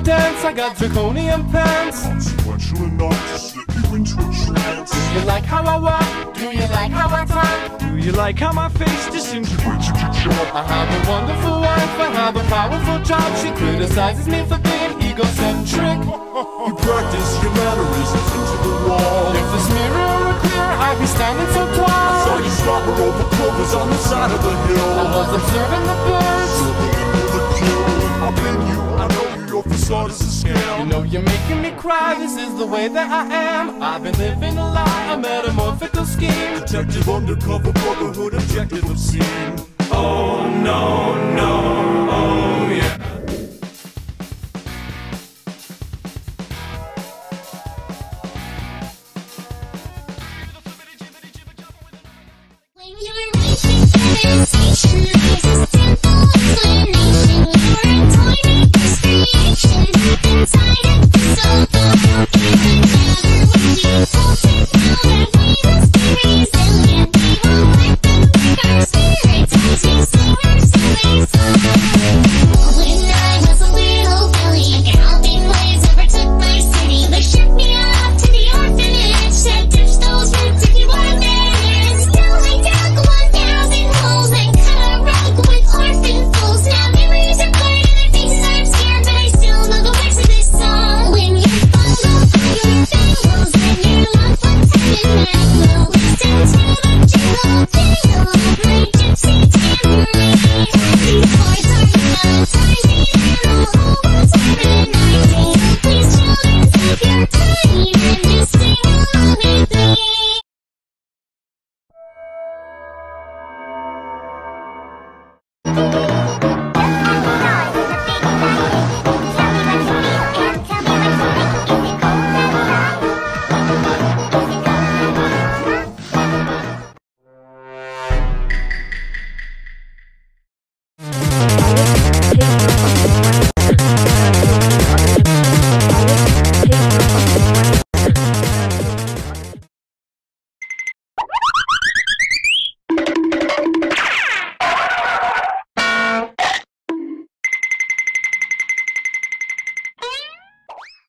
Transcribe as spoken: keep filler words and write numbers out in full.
dance, I got draconian pants. Consequential enough to slip you into a trance. Do you like how I walk? Do you like how I talk? Do you like how my face disintegrates You can jump. I have a wonderful wife, I have a powerful job. She criticizes me for being egocentric. You practice your mannerisms into the wall. If this mirror were clear, I'd be standing so tall. Saw you slobber over clovers on the side of the hill. I was observing the birds. The kill. I've been you, I know you, your facade is a scam. You know you're making me cry, this is the way that I am. I've been living a lie, a metamorphical scheme. Detective undercover, brotherhood, objective obscene. Oh no, no